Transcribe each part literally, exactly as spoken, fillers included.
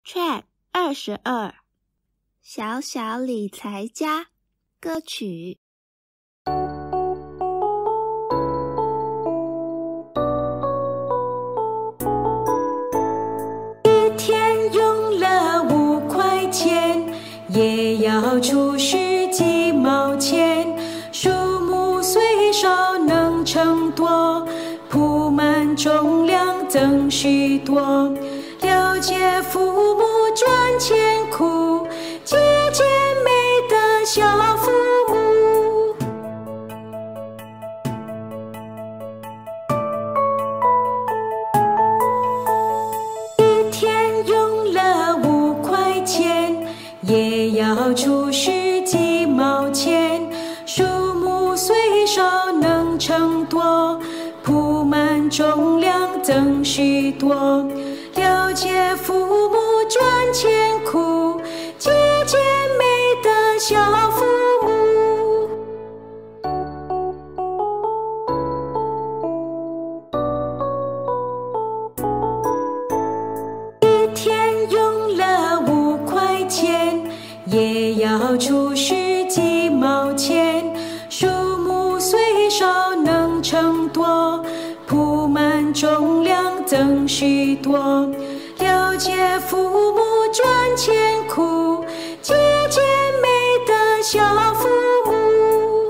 Track 二十二，小小理财家歌曲。 一天用了五块钱，也要储蓄几毛钱。数目虽少能成多，铺满重量增许多。了解父母赚钱苦，节俭美的小父母。一天用了五块钱，也要储蓄几毛钱。数目虽少能成多，铺满重量增许多。了解父母赚钱苦，节俭美的小父母。一天用了五块钱，也要储蓄几毛钱。数目虽少能成多，铺满重量增许多。了解父母赚钱苦，节俭美的小父母。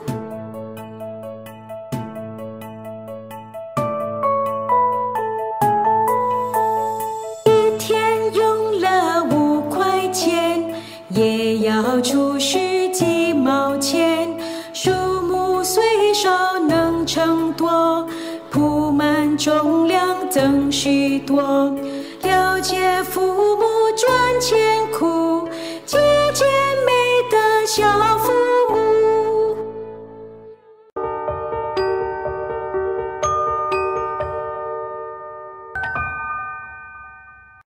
一天用了五块钱，也要储蓄几毛钱。数目虽少能成多，铺满重量增许多。了解父母